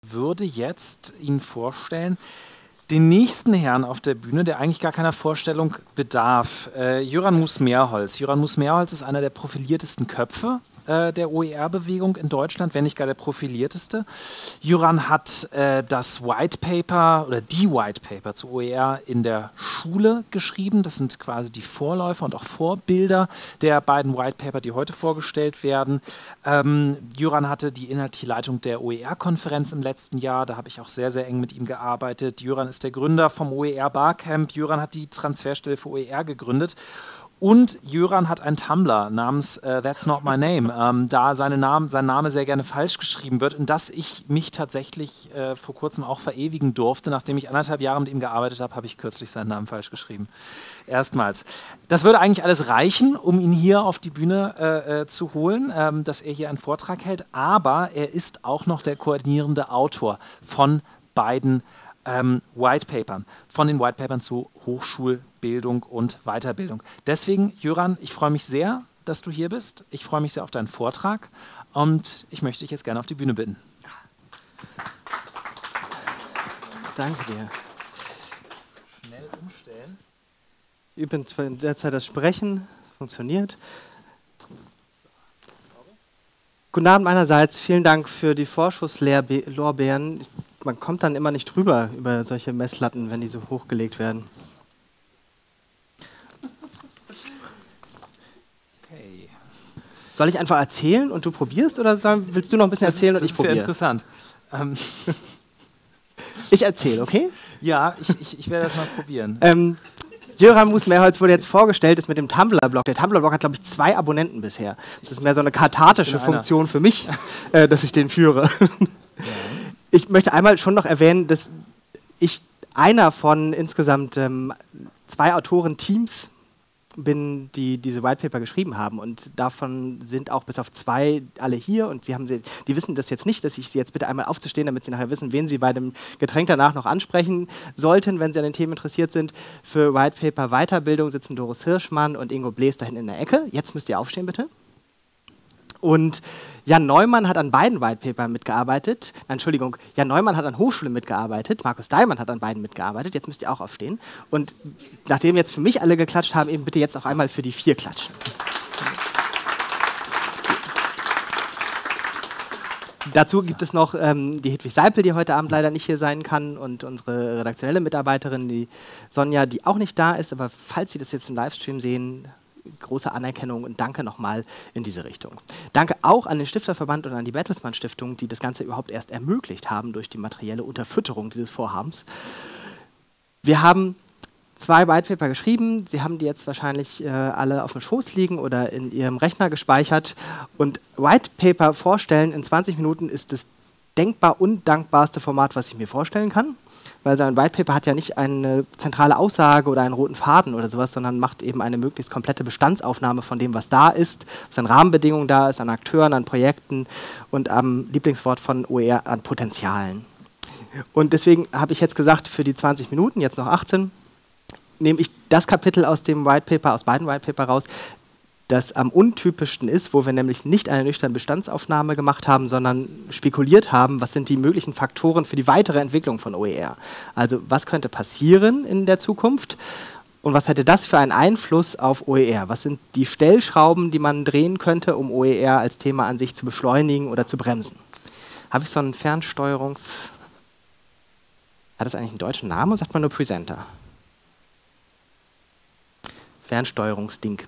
würde jetzt Ihnen vorstellen, den nächsten Herrn auf der Bühne, der eigentlich gar keiner Vorstellung bedarf. Jöran Mus-Merholz. Jöran Mus-Merholz ist einer der profiliertesten Köpfe der OER-Bewegung in Deutschland, wenn nicht gar der profilierteste. Jöran hat das White Paper oder die White Paper zu OER in der Schule geschrieben. Das sind quasi die Vorläufer und auch Vorbilder der beiden White Paper, die heute vorgestellt werden. Jöran hatte die inhaltliche Leitung der OER-Konferenz im letzten Jahr. Da habe ich auch sehr, sehr eng mit ihm gearbeitet. Jöran ist der Gründer vom OER Barcamp. Jöran hat die Transferstelle für OER gegründet. Und Jöran hat einen Tumblr namens That's Not My Name, da sein Name sehr gerne falsch geschrieben wird und dass ich mich tatsächlich vor kurzem auch verewigen durfte. Nachdem ich 1,5 Jahre mit ihm gearbeitet habe, habe ich kürzlich seinen Namen falsch geschrieben. Erstmals. Das würde eigentlich alles reichen, um ihn hier auf die Bühne zu holen, dass er hier einen Vortrag hält. Aber er ist auch noch der koordinierende Autor von beiden White Papern, von den White Papern zu Hochschulbildung und Weiterbildung. Deswegen, Jöran, ich freue mich sehr, dass du hier bist. Ich freue mich sehr auf deinen Vortrag und ich möchte dich jetzt gerne auf die Bühne bitten. Danke dir. Schnell umstellen. Übrigens in der Zeit das Sprechen funktioniert. Guten Abend meinerseits. Vielen Dank für die Vorschusslorbeeren. Man kommt dann immer nicht drüber über solche Messlatten, wenn die so hochgelegt werden. Okay. Soll ich einfach erzählen und du probierst oder willst du noch ein bisschen erzählen und ich probiere? Das ist sehr interessant. Ich erzähle, okay? Ja, ich werde das mal probieren. Jöran Mus-Merholz wurde jetzt vorgestellt, ist mit dem Tumblr-Blog. Der Tumblr-Blog hat, glaube ich, 2 Abonnenten bisher. Das ist mehr so eine kathartische Funktion für mich, dass ich den führe. Ja. Ich möchte einmal schon noch erwähnen, dass ich einer von insgesamt 2 Autorenteams bin, die diese White Paper geschrieben haben. Und davon sind auch bis auf 2 alle hier. Und die wissen das jetzt nicht, dass ich sie jetzt bitte einmal aufzustehen, damit sie nachher wissen, wen sie bei dem Getränk danach noch ansprechen sollten, wenn sie an den Themen interessiert sind. Für White Paper Weiterbildung sitzen Doris Hirschmann und Ingo Blees da hinten in der Ecke. Jetzt müsst ihr aufstehen, bitte. Und Jan Neumann hat an beiden White Papern mitgearbeitet. Entschuldigung, Jan Neumann hat an Hochschule mitgearbeitet. Markus Daimann hat an beiden mitgearbeitet. Jetzt müsst ihr auch aufstehen. Und nachdem jetzt für mich alle geklatscht haben, eben bitte jetzt auch einmal für die 4 klatschen. Dazu gibt es noch die Hedwig Seipel, die heute Abend leider nicht hier sein kann, und unsere redaktionelle Mitarbeiterin, die Sonja, die auch nicht da ist. Aber falls Sie das jetzt im Livestream sehen, große Anerkennung und danke nochmal in diese Richtung. Danke auch an den Stifterverband und an die Bertelsmann Stiftung, die das Ganze überhaupt erst ermöglicht haben durch die materielle Unterfütterung dieses Vorhabens. Wir haben 2 White Paper geschrieben. Sie haben die jetzt wahrscheinlich alle auf dem Schoß liegen oder in Ihrem Rechner gespeichert. Und White Paper vorstellen in 20 Minuten ist das denkbar undankbarste Format, was ich mir vorstellen kann. Weil so ein White Paper hat ja nicht eine zentrale Aussage oder einen roten Faden oder sowas, sondern macht eben eine möglichst komplette Bestandsaufnahme von dem, was da ist, was an Rahmenbedingungen da ist, an Akteuren, an Projekten und am Lieblingswort von OER, an Potenzialen. Und deswegen habe ich jetzt gesagt, für die 20 Minuten, jetzt noch 18, nehme ich das Kapitel aus dem White Paper, aus beiden White Paper raus, das am untypischsten ist, wo wir nämlich nicht eine nüchterne Bestandsaufnahme gemacht haben, sondern spekuliert haben, was sind die möglichen Faktoren für die weitere Entwicklung von OER. Also was könnte passieren in der Zukunft und was hätte das für einen Einfluss auf OER? Was sind die Stellschrauben, die man drehen könnte, um OER als Thema an sich zu beschleunigen oder zu bremsen? Habe ich so einen Fernsteuerungs... Hat das eigentlich einen deutschen Namen oder sagt man nur Presenter? Fernsteuerungsding.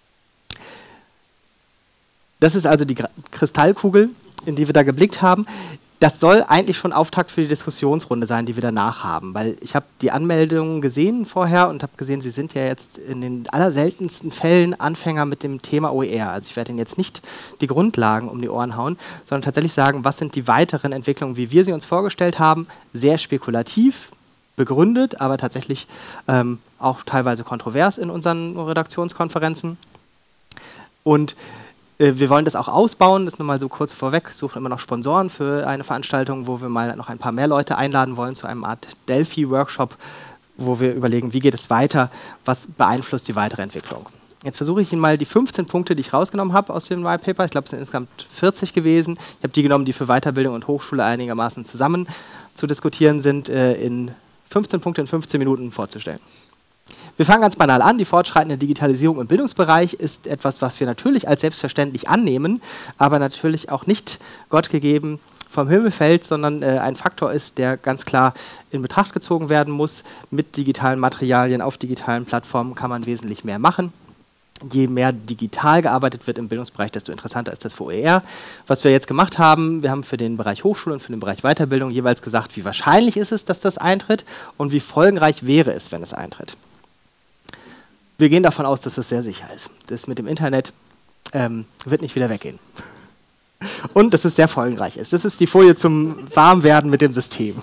Das ist also die Kristallkugel, in die wir da geblickt haben. Das soll eigentlich schon Auftakt für die Diskussionsrunde sein, die wir danach haben. Weil ich habe die Anmeldungen gesehen vorher und habe gesehen, Sie sind ja jetzt in den allerseltensten Fällen Anfänger mit dem Thema OER. Also ich werde Ihnen jetzt nicht die Grundlagen um die Ohren hauen, sondern tatsächlich sagen, was sind die weiteren Entwicklungen, wie wir sie uns vorgestellt haben. Sehr spekulativ begründet, aber tatsächlich auch teilweise kontrovers in unseren Redaktionskonferenzen. Und wir wollen das auch ausbauen, das nur mal so kurz vorweg, suchen immer noch Sponsoren für eine Veranstaltung, wo wir mal noch ein paar mehr Leute einladen wollen zu einem Art Delphi-Workshop, wo wir überlegen, wie geht es weiter, was beeinflusst die weitere Entwicklung. Jetzt versuche ich Ihnen mal die 15 Punkte, die ich rausgenommen habe aus dem White Paper, ich glaube, es sind insgesamt 40 gewesen. Ich habe die genommen, die für Weiterbildung und Hochschule einigermaßen zusammen zu diskutieren sind, in 15 Punkte in 15 Minuten vorzustellen. Wir fangen ganz banal an. Die fortschreitende Digitalisierung im Bildungsbereich ist etwas, was wir natürlich als selbstverständlich annehmen, aber natürlich auch nicht gottgegeben vom Himmel fällt, sondern ein Faktor ist, der ganz klar in Betracht gezogen werden muss. Mit digitalen Materialien auf digitalen Plattformen kann man wesentlich mehr machen. Je mehr digital gearbeitet wird im Bildungsbereich, desto interessanter ist das für OER. Was wir jetzt gemacht haben, wir haben für den Bereich Hochschule und für den Bereich Weiterbildung jeweils gesagt, wie wahrscheinlich ist es, dass das eintritt und wie folgenreich wäre es, wenn es eintritt. Wir gehen davon aus, dass es sehr sicher ist. Das mit dem Internet wird nicht wieder weggehen. Und dass es sehr folgenreich ist. Das ist die Folie zum Warmwerden mit dem System.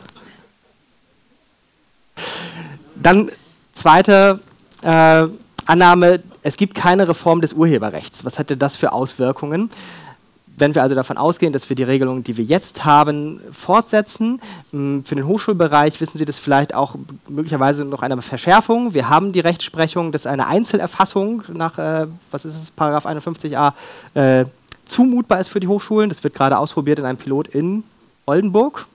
Dann zweite Annahme, es gibt keine Reform des Urheberrechts. Was hätte das für Auswirkungen? Wenn wir also davon ausgehen, dass wir die Regelungen, die wir jetzt haben, fortsetzen, für den Hochschulbereich wissen Sie das vielleicht auch möglicherweise noch eine Verschärfung. Wir haben die Rechtsprechung, dass eine Einzelerfassung nach, was ist es, Paragraph 51a, zumutbar ist für die Hochschulen. Das wird gerade ausprobiert in einem Pilot in Oldenburg.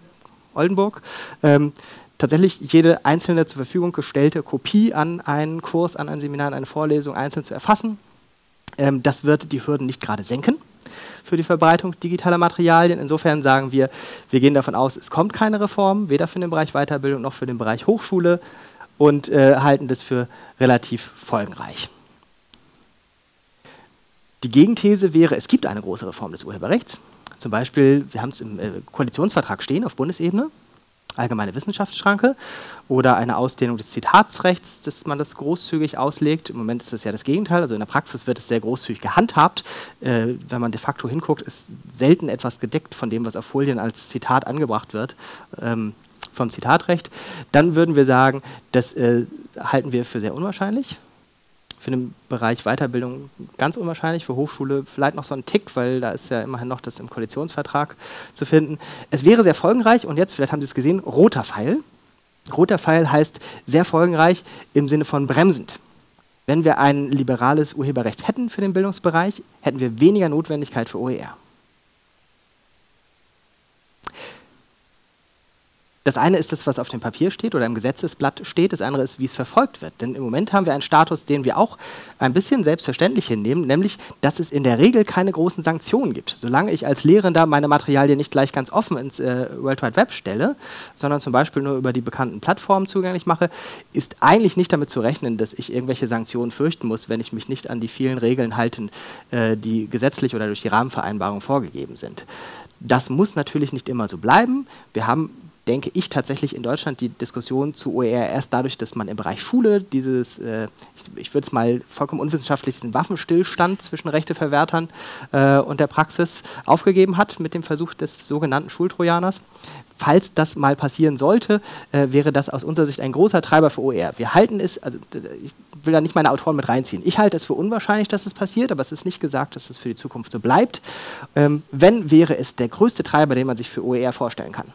Tatsächlich jede einzelne zur Verfügung gestellte Kopie an einen Kurs, an ein Seminar, an eine Vorlesung einzeln zu erfassen. Das wird die Hürden nicht gerade senken für die Verbreitung digitaler Materialien. Insofern sagen wir, wir gehen davon aus, es kommt keine Reform, weder für den Bereich Weiterbildung noch für den Bereich Hochschule und halten das für relativ folgenreich. Die Gegenthese wäre, es gibt eine große Reform des Urheberrechts. Zum Beispiel, wir haben es im Koalitionsvertrag stehen auf Bundesebene, allgemeine Wissenschaftsschranke oder eine Ausdehnung des Zitatsrechts, dass man das großzügig auslegt. Im Moment ist das ja das Gegenteil, also in der Praxis wird es sehr großzügig gehandhabt. Wenn man de facto hinguckt, ist selten etwas gedeckt von dem, was auf Folien als Zitat angebracht wird, vom Zitatrecht. Dann würden wir sagen, das halten wir für sehr unwahrscheinlich. Für den Bereich Weiterbildung ganz unwahrscheinlich, für Hochschule vielleicht noch so ein Tick, weil da ist ja immerhin noch das im Koalitionsvertrag zu finden. Es wäre sehr folgenreich und jetzt, vielleicht haben Sie es gesehen, roter Pfeil. Roter Pfeil heißt sehr folgenreich im Sinne von bremsend. Wenn wir ein liberales Urheberrecht hätten für den Bildungsbereich, hätten wir weniger Notwendigkeit für OER. Das eine ist das, was auf dem Papier steht oder im Gesetzesblatt steht, das andere ist, wie es verfolgt wird. Denn im Moment haben wir einen Status, den wir auch ein bisschen selbstverständlich hinnehmen, nämlich, dass es in der Regel keine großen Sanktionen gibt. Solange ich als Lehrender meine Materialien nicht gleich ganz offen ins World Wide Web stelle, sondern zum Beispiel nur über die bekannten Plattformen zugänglich mache, ist eigentlich nicht damit zu rechnen, dass ich irgendwelche Sanktionen fürchten muss, wenn ich mich nicht an die vielen Regeln halte, die gesetzlich oder durch die Rahmenvereinbarung vorgegeben sind. Das muss natürlich nicht immer so bleiben. Wir haben, denke ich, tatsächlich in Deutschland die Diskussion zu OER erst dadurch, dass man im Bereich Schule dieses, ich würde es mal vollkommen unwissenschaftlich, diesen Waffenstillstand zwischen Rechteverwertern und der Praxis aufgegeben hat mit dem Versuch des sogenannten Schultrojaners. Falls das mal passieren sollte, wäre das aus unserer Sicht ein großer Treiber für OER. Wir halten es, also ich will da nicht meine Autoren mit reinziehen, ich halte es für unwahrscheinlich, dass es passiert, aber es ist nicht gesagt, dass es für die Zukunft so bleibt. Wenn, wäre es der größte Treiber, den man sich für OER vorstellen kann.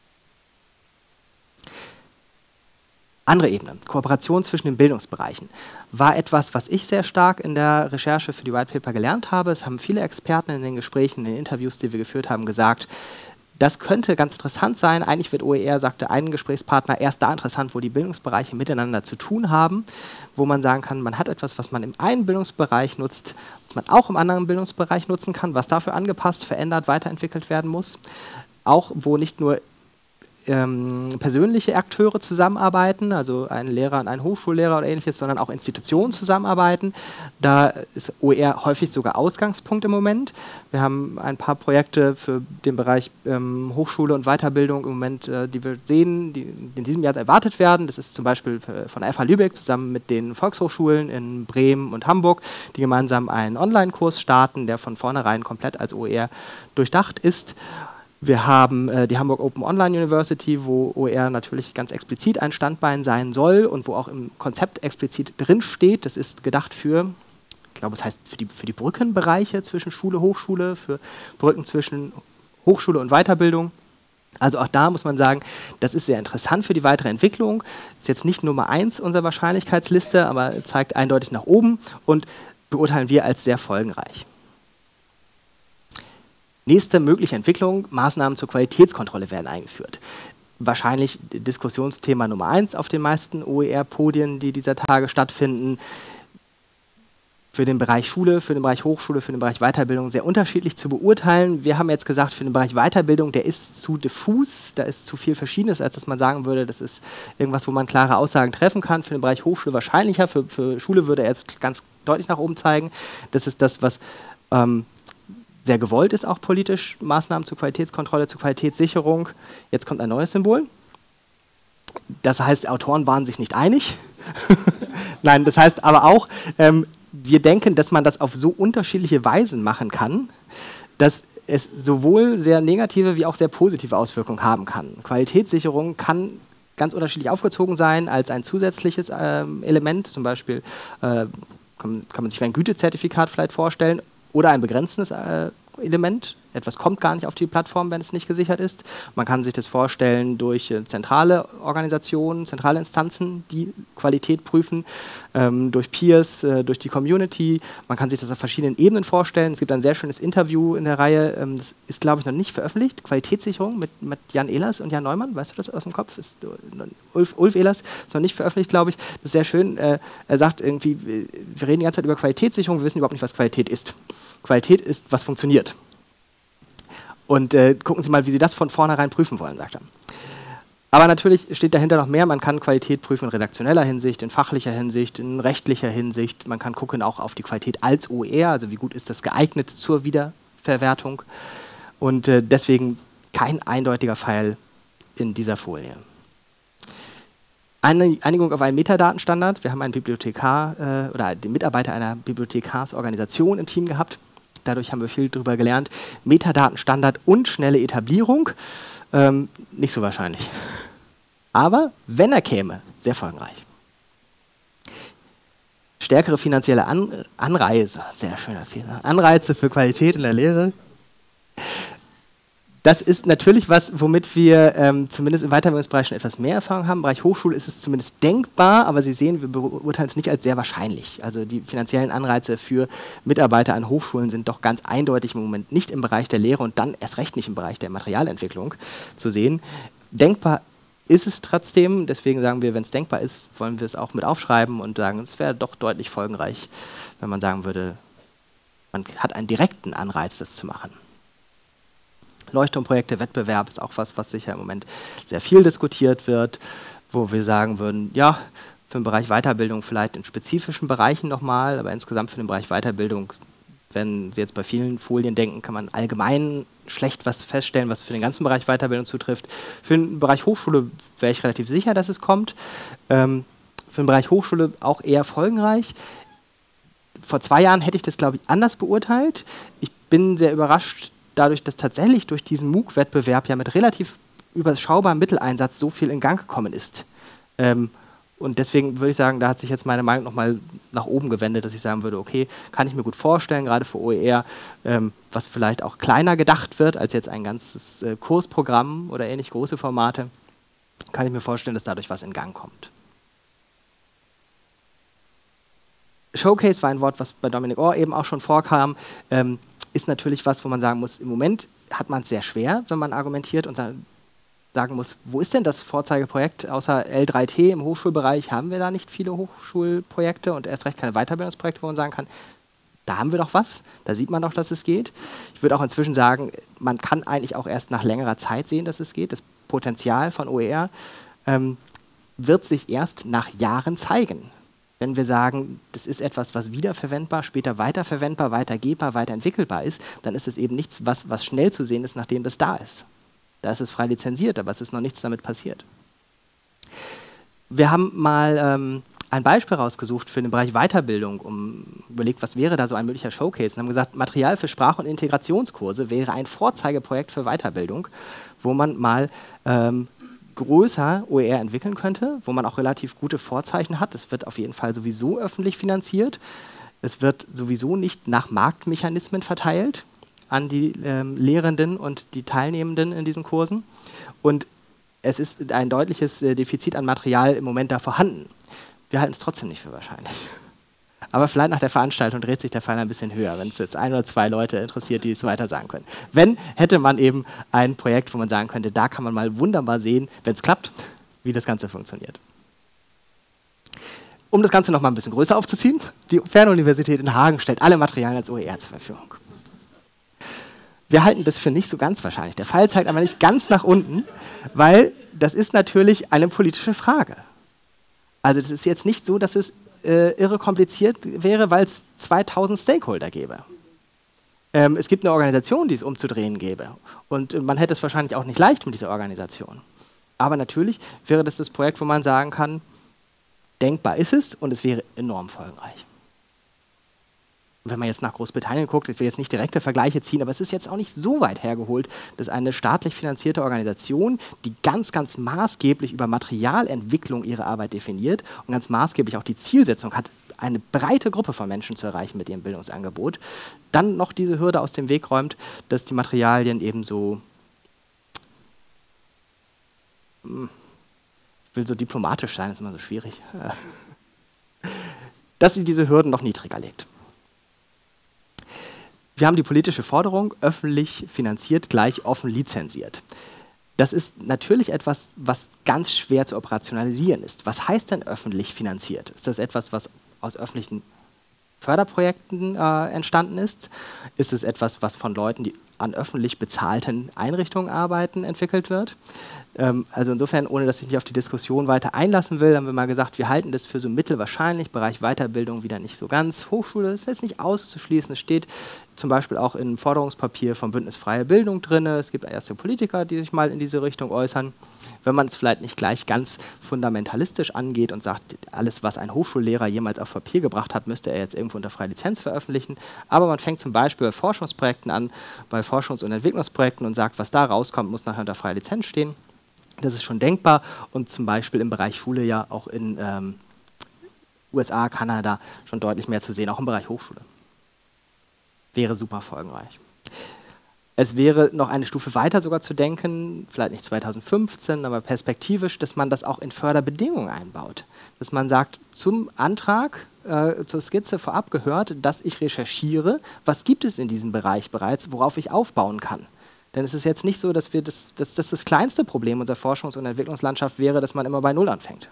Andere Ebene, Kooperation zwischen den Bildungsbereichen, war etwas, was ich sehr stark in der Recherche für die White Paper gelernt habe. Es haben viele Experten in den Gesprächen, in den Interviews, die wir geführt haben, gesagt, das könnte ganz interessant sein. Eigentlich wird OER, sagte ein Gesprächspartner, erst da interessant, wo die Bildungsbereiche miteinander zu tun haben, wo man sagen kann, man hat etwas, was man im einen Bildungsbereich nutzt, was man auch im anderen Bildungsbereich nutzen kann, was dafür angepasst, verändert, weiterentwickelt werden muss. Auch wo nicht nur persönliche Akteure zusammenarbeiten, also ein Lehrer und ein Hochschullehrer oder ähnliches, sondern auch Institutionen zusammenarbeiten. Da ist OER häufig sogar Ausgangspunkt im Moment. Wir haben ein paar Projekte für den Bereich Hochschule und Weiterbildung im Moment, die wir sehen, die in diesem Jahr erwartet werden. Das ist zum Beispiel von der FH Lübeck zusammen mit den Volkshochschulen in Bremen und Hamburg, die gemeinsam einen Online-Kurs starten, der von vornherein komplett als OER durchdacht ist. Wir haben die Hamburg Open Online University, wo OER natürlich ganz explizit ein Standbein sein soll und wo auch im Konzept explizit drin steht. Das ist gedacht für, ich glaube, es heißt für die Brückenbereiche zwischen Schule, Hochschule, für Brücken zwischen Hochschule und Weiterbildung. Also auch da muss man sagen, das ist sehr interessant für die weitere Entwicklung. Ist jetzt nicht Nummer 1 unserer Wahrscheinlichkeitsliste, aber zeigt eindeutig nach oben und beurteilen wir als sehr folgenreich. Nächste mögliche Entwicklung, Maßnahmen zur Qualitätskontrolle werden eingeführt. Wahrscheinlich Diskussionsthema Nummer 1 auf den meisten OER-Podien, die dieser Tage stattfinden. Für den Bereich Schule, für den Bereich Hochschule, für den Bereich Weiterbildung sehr unterschiedlich zu beurteilen. Wir haben jetzt gesagt, für den Bereich Weiterbildung, der ist zu diffus, da ist zu viel Verschiedenes, als dass man sagen würde, das ist irgendwas, wo man klare Aussagen treffen kann. Für den Bereich Hochschule wahrscheinlicher, für Schule würde er jetzt ganz deutlich nach oben zeigen. Das ist das, was sehr gewollt ist, auch politisch, Maßnahmen zur Qualitätskontrolle, zur Qualitätssicherung. Jetzt kommt ein neues Symbol. Das heißt, Autoren waren sich nicht einig. Nein, das heißt aber auch, wir denken, dass man das auf so unterschiedliche Weisen machen kann, dass es sowohl sehr negative wie auch sehr positive Auswirkungen haben kann. Qualitätssicherung kann ganz unterschiedlich aufgezogen sein als ein zusätzliches Element, zum Beispiel kann man sich wie ein Gütezertifikat vielleicht vorstellen, oder ein begrenzendes Element. Etwas kommt gar nicht auf die Plattform, wenn es nicht gesichert ist. Man kann sich das vorstellen durch zentrale Organisationen, zentrale Instanzen, die Qualität prüfen, durch Peers, durch die Community. Man kann sich das auf verschiedenen Ebenen vorstellen. Es gibt ein sehr schönes Interview in der Reihe, das ist, glaube ich, noch nicht veröffentlicht, Qualitätssicherung mit Jan Ehlers und Jan Neumann. Weißt du das aus dem Kopf? Ist Ulf Ehlers, ist noch nicht veröffentlicht, glaube ich. Das ist sehr schön. Er sagt irgendwie, wir reden die ganze Zeit über Qualitätssicherung, wir wissen überhaupt nicht, was Qualität ist. Qualität ist, was funktioniert. Und gucken Sie mal, wie Sie das von vornherein prüfen wollen, sagt er. Aber natürlich steht dahinter noch mehr. Man kann Qualität prüfen in redaktioneller Hinsicht, in fachlicher Hinsicht, in rechtlicher Hinsicht. Man kann gucken auch auf die Qualität als OER, also wie gut ist das geeignet zur Wiederverwertung. Und deswegen kein eindeutiger Pfeil in dieser Folie. Eine Einigung auf einen Metadatenstandard. Wir haben einen Bibliothekar oder den Mitarbeiter einer Bibliothekarsorganisation im Team gehabt. Dadurch haben wir viel darüber gelernt. Metadatenstandard und schnelle Etablierung, nicht so wahrscheinlich. Aber wenn er käme, sehr folgenreich. Stärkere finanzielle Anreize, sehr schöner Fehler, Anreize für Qualität in der Lehre. Das ist natürlich was, womit wir zumindest im Weiterbildungsbereich schon etwas mehr Erfahrung haben. Im Bereich Hochschule ist es zumindest denkbar, aber Sie sehen, wir beurteilen es nicht als sehr wahrscheinlich. Also die finanziellen Anreize für Mitarbeiter an Hochschulen sind doch ganz eindeutig im Moment nicht im Bereich der Lehre und dann erst recht nicht im Bereich der Materialentwicklung zu sehen. Denkbar ist es trotzdem, deswegen sagen wir, wenn es denkbar ist, wollen wir es auch mit aufschreiben und sagen, es wäre doch deutlich folgenreich, wenn man sagen würde, man hat einen direkten Anreiz, das zu machen. Leuchtturmprojekte, Wettbewerb ist auch was sicher im Moment sehr viel diskutiert wird, wo wir sagen würden, ja, für den Bereich Weiterbildung vielleicht in spezifischen Bereichen nochmal, aber insgesamt für den Bereich Weiterbildung, wenn Sie jetzt bei vielen Folien denken, kann man allgemein schlecht was feststellen, was für den ganzen Bereich Weiterbildung zutrifft. Für den Bereich Hochschule wäre ich relativ sicher, dass es kommt. Für den Bereich Hochschule auch eher folgenreich. Vor 2 Jahren hätte ich das, glaube ich, anders beurteilt. Ich bin sehr überrascht, dadurch, dass tatsächlich durch diesen MOOC-Wettbewerb ja mit relativ überschaubarem Mitteleinsatz so viel in Gang gekommen ist. Und deswegen würde ich sagen, da hat sich jetzt meine Meinung nochmal nach oben gewendet, dass ich sagen würde, okay, kann ich mir gut vorstellen, gerade für OER, was vielleicht auch kleiner gedacht wird als jetzt ein ganzes Kursprogramm oder ähnlich große Formate, kann ich mir vorstellen, dass dadurch was in Gang kommt. Showcase war ein Wort, was bei Dominic Orr eben auch schon vorkam, ist natürlich was, wo man sagen muss, im Moment hat man es sehr schwer, wenn man argumentiert und sagen muss, wo ist denn das Vorzeigeprojekt? Außer L3T im Hochschulbereich haben wir da nicht viele Hochschulprojekte und erst recht keine Weiterbildungsprojekte, wo man sagen kann, da haben wir doch was, da sieht man doch, dass es geht. Ich würde auch inzwischen sagen, man kann eigentlich auch erst nach längerer Zeit sehen, dass es geht. Das Potenzial von OER wird sich erst nach Jahren zeigen. Wenn wir sagen, das ist etwas, was wiederverwendbar, später weiterverwendbar, weitergebbar, weiterentwickelbar ist, dann ist es eben nichts, was schnell zu sehen ist, nachdem das da ist. Da ist es frei lizenziert, aber es ist noch nichts damit passiert. Wir haben mal ein Beispiel rausgesucht für den Bereich Weiterbildung, überlegt, was wäre da so ein möglicher Showcase, und haben gesagt, Material für Sprach- und Integrationskurse wäre ein Vorzeigeprojekt für Weiterbildung, wo man mal größer OER entwickeln könnte, wo man auch relativ gute Vorzeichen hat. Es wird auf jeden Fall sowieso öffentlich finanziert. Es wird sowieso nicht nach Marktmechanismen verteilt an die Lehrenden und die Teilnehmenden in diesen Kursen. Und es ist ein deutliches Defizit an Material im Moment da vorhanden. Wir halten es trotzdem nicht für wahrscheinlich. aber vielleicht nach der Veranstaltung dreht sich der Fall ein bisschen höher, wenn es jetzt 1 oder 2 Leute interessiert, die es weiter sagen können. Wenn, hätte man eben ein Projekt, wo man sagen könnte, da kann man mal wunderbar sehen, wenn es klappt, wie das Ganze funktioniert. Um das Ganze noch mal ein bisschen größer aufzuziehen, die Fernuniversität in Hagen stellt alle Materialien als OER zur Verfügung. Wir halten das für nicht so ganz wahrscheinlich. Der Pfeil zeigt aber nicht ganz nach unten, weil das ist natürlich eine politische Frage. Also das ist jetzt nicht so, dass es irre kompliziert wäre, weil es 2000 Stakeholder gäbe. Es gibt eine Organisation, die es umzudrehen gäbe. Und man hätte es wahrscheinlich auch nicht leicht mit dieser Organisation. Aber natürlich wäre das Projekt, wo man sagen kann, denkbar ist es und es wäre enorm folgenreich. Und wenn man jetzt nach Großbritannien guckt, ich will jetzt nicht direkte Vergleiche ziehen, aber es ist jetzt auch nicht so weit hergeholt, dass eine staatlich finanzierte Organisation, die ganz, ganz maßgeblich über Materialentwicklung ihre Arbeit definiert und ganz maßgeblich auch die Zielsetzung hat, eine breite Gruppe von Menschen zu erreichen mit ihrem Bildungsangebot, dann noch diese Hürde aus dem Weg räumt, dass die Materialien eben so, ich will so diplomatisch sein, ist immer so schwierig, dass sie diese Hürden noch niedriger legt. Wir haben die politische Forderung, öffentlich finanziert gleich offen lizenziert. Das ist natürlich etwas, was ganz schwer zu operationalisieren ist. Was heißt denn öffentlich finanziert? Ist das etwas, was aus öffentlichen Förderprojekten entstanden ist? Ist es etwas, was von Leuten, die an öffentlich bezahlten Einrichtungen arbeiten, entwickelt wird? Also insofern, ohne dass ich mich auf die Diskussion weiter einlassen will, haben wir mal gesagt, wir halten das für so mittelwahrscheinlich, Bereich Weiterbildung wieder nicht so ganz. Hochschule ist jetzt nicht auszuschließen, es steht zum Beispiel auch im Forderungspapier vom Bündnis Freie Bildung drin, es gibt erste Politiker, die sich mal in diese Richtung äußern. Wenn man es vielleicht nicht gleich ganz fundamentalistisch angeht und sagt, alles, was ein Hochschullehrer jemals auf Papier gebracht hat, müsste er jetzt irgendwo unter freie Lizenz veröffentlichen. Aber man fängt zum Beispiel bei Forschungsprojekten an, bei Forschungs- und Entwicklungsprojekten und sagt, was da rauskommt, muss nachher unter freie Lizenz stehen. Das ist schon denkbar und zum Beispiel im Bereich Schule ja auch in USA, Kanada schon deutlich mehr zu sehen, auch im Bereich Hochschule. Wäre super folgenreich. Es wäre noch eine Stufe weiter sogar zu denken, vielleicht nicht 2015, aber perspektivisch, dass man das auch in Förderbedingungen einbaut. Dass man sagt, zum Antrag, zur Skizze vorab gehört, dass ich recherchiere, was gibt es in diesem Bereich bereits, worauf ich aufbauen kann. Denn es ist jetzt nicht so, dass das kleinste Problem unserer Forschungs- und Entwicklungslandschaft wäre, dass man immer bei Null anfängt.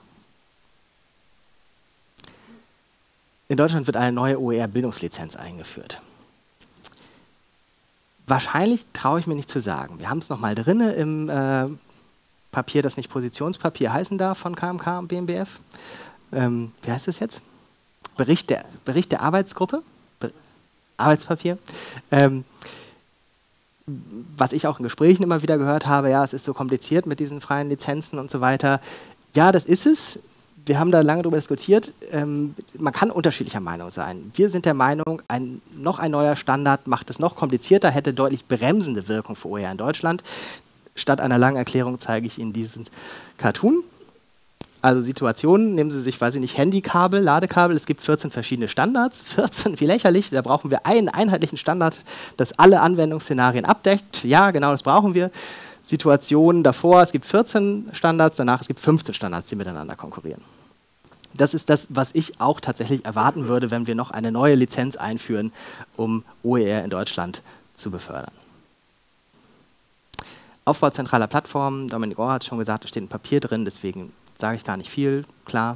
In Deutschland wird eine neue OER-Bildungslizenz eingeführt. Wahrscheinlich traue ich mir nicht zu sagen. Wir haben es nochmal drin im Papier, das nicht Positionspapier heißen darf von KMK und BMBF. Wie heißt das jetzt? Bericht der Arbeitsgruppe? Arbeitspapier. Was ich auch in Gesprächen immer wieder gehört habe, ja, es ist so kompliziert mit diesen freien Lizenzen und so weiter. Ja, das ist es. Wir haben da lange darüber diskutiert. Man kann unterschiedlicher Meinung sein. Wir sind der Meinung, noch ein neuer Standard macht es noch komplizierter, hätte deutlich bremsende Wirkung für OER in Deutschland. Statt einer langen Erklärung zeige ich Ihnen diesen Cartoon. Also Situationen, nehmen Sie sich, weiß ich nicht, Handykabel, Ladekabel, es gibt 14 verschiedene Standards, 14, wie lächerlich, da brauchen wir einen einheitlichen Standard, das alle Anwendungsszenarien abdeckt. Ja, genau, das brauchen wir. Situationen davor, es gibt 14 Standards, danach es gibt 15 Standards, die miteinander konkurrieren. Das ist das, was ich auch tatsächlich erwarten würde, wenn wir noch eine neue Lizenz einführen, um OER in Deutschland zu befördern. Aufbau zentraler Plattformen, Dominik Ohr hat schon gesagt, da steht ein Papier drin, deswegen sage ich gar nicht viel, klar.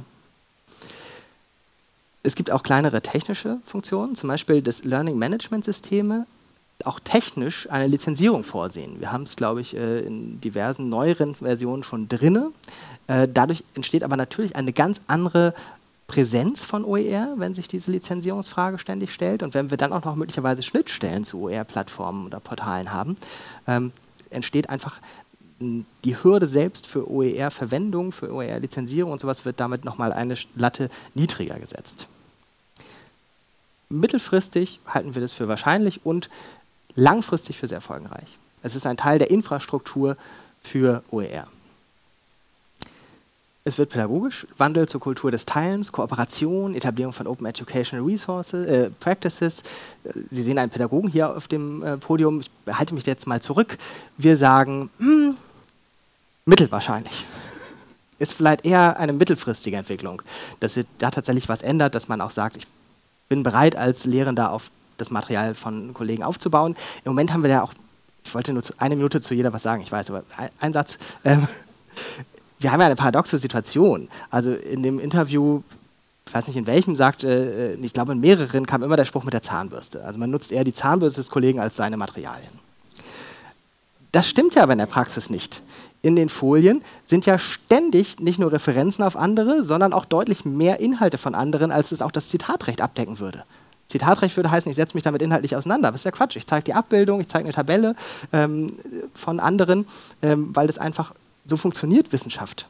Es gibt auch kleinere technische Funktionen, zum Beispiel das Learning Management Systeme, auch technisch eine Lizenzierung vorsehen. Wir haben es, glaube ich, in diversen neueren Versionen schon drin. Dadurch entsteht aber natürlich eine ganz andere Präsenz von OER, wenn sich diese Lizenzierungsfrage ständig stellt. Und wenn wir dann auch noch möglicherweise Schnittstellen zu OER-Plattformen oder Portalen haben, entsteht einfach die Hürde selbst für OER-Verwendung, für OER-Lizenzierung und sowas wird damit nochmal eine Latte niedriger gesetzt. Mittelfristig halten wir das für wahrscheinlich und langfristig für sehr folgenreich. Es ist ein Teil der Infrastruktur für OER. Es wird pädagogisch, Wandel zur Kultur des Teilens, Kooperation, Etablierung von Open Educational Resources, Practices. Sie sehen einen Pädagogen hier auf dem Podium. Ich halte mich jetzt mal zurück. Wir sagen, mittelwahrscheinlich. Ist vielleicht eher eine mittelfristige Entwicklung, dass sich da tatsächlich was ändert, dass man auch sagt, ich bin bereit, als Lehrender auf das Material von Kollegen aufzubauen. Im Moment haben wir ja auch, ich wollte nur eine Minute zu jeder was sagen, ich weiß, aber ein Satz. Wir haben ja eine paradoxe Situation. Also in dem Interview, ich weiß nicht in welchem, ich glaube in mehreren kam immer der Spruch mit der Zahnbürste. Also man nutzt eher die Zahnbürste des Kollegen als seine Materialien. Das stimmt ja aber in der Praxis nicht. In den Folien sind ja ständig nicht nur Referenzen auf andere, sondern auch deutlich mehr Inhalte von anderen, als es auch das Zitatrecht abdecken würde. Zitatrecht würde heißen, ich setze mich damit inhaltlich auseinander. Das ist ja Quatsch. Ich zeige die Abbildung, ich zeige eine Tabelle von anderen, weil das einfach so funktioniert Wissenschaft.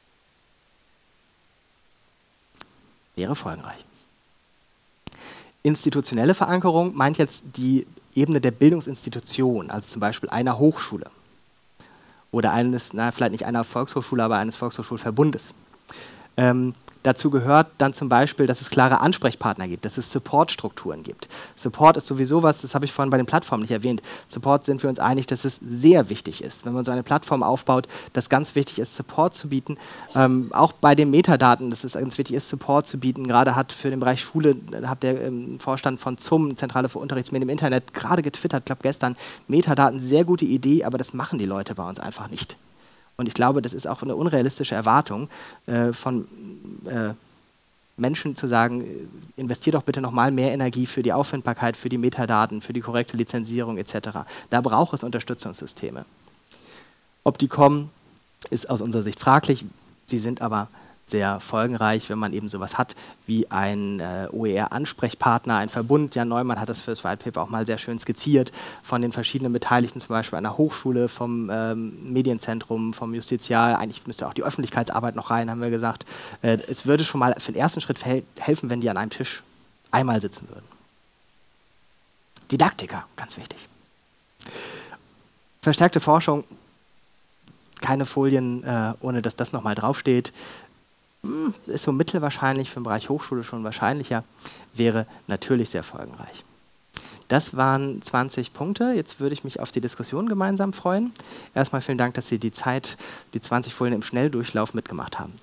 Wäre folgenreich. Institutionelle Verankerung meint jetzt die Ebene der Bildungsinstitution, also zum Beispiel einer Hochschule oder eines, vielleicht nicht einer Volkshochschule, aber eines Volkshochschulverbundes. Dazu gehört dann zum Beispiel, dass es klare Ansprechpartner gibt, dass es Supportstrukturen gibt. Support ist sowieso was, das habe ich vorhin bei den Plattformen nicht erwähnt. Support sind wir uns einig, dass es sehr wichtig ist, wenn man so eine Plattform aufbaut, dass ganz wichtig ist, Support zu bieten. Auch bei den Metadaten, dass es ganz wichtig ist, Support zu bieten. Gerade hat für den Bereich Schule, hat der Vorstand von ZUM, Zentrale für Unterrichtsmedien im Internet, gerade getwittert, ich glaube gestern, Metadaten, sehr gute Idee, aber das machen die Leute bei uns einfach nicht. Und ich glaube, das ist auch eine unrealistische Erwartung von Menschen zu sagen, investiert doch bitte nochmal mehr Energie für die Auffindbarkeit, für die Metadaten, für die korrekte Lizenzierung etc. Da braucht es Unterstützungssysteme. Ob die kommen, ist aus unserer Sicht fraglich. Sie sind aber sehr folgenreich, wenn man eben sowas hat wie ein OER-Ansprechpartner, ein Verbund. Jan Neumann hat das für das White Paper auch mal sehr schön skizziert, von den verschiedenen Beteiligten, zum Beispiel einer Hochschule, vom Medienzentrum, vom Justizial. Eigentlich müsste auch die Öffentlichkeitsarbeit noch rein, haben wir gesagt. Es würde schon mal für den ersten Schritt helfen, wenn die an einem Tisch einmal sitzen würden. Didaktiker, ganz wichtig. Verstärkte Forschung, keine Folien, ohne dass das nochmal draufsteht. Ist so mittelwahrscheinlich, für den Bereich Hochschule schon wahrscheinlicher, wäre natürlich sehr folgenreich. Das waren 20 Punkte. Jetzt würde ich mich auf die Diskussion gemeinsam freuen. Erstmal vielen Dank, dass Sie die 20 Folien im Schnelldurchlauf mitgemacht haben.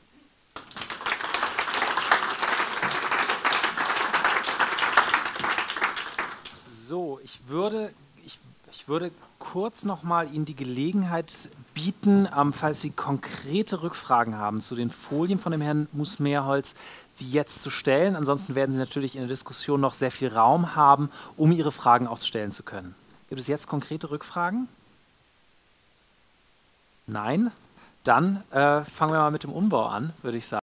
So, ich würde kurz nochmal Ihnen die Gelegenheit bieten, falls Sie konkrete Rückfragen haben zu den Folien von dem Herrn Mus-Merholz, sie jetzt zu stellen. Ansonsten werden Sie natürlich in der Diskussion noch sehr viel Raum haben, um Ihre Fragen auch stellen zu können. Gibt es jetzt konkrete Rückfragen? Nein? Dann fangen wir mal mit dem Umbau an, würde ich sagen.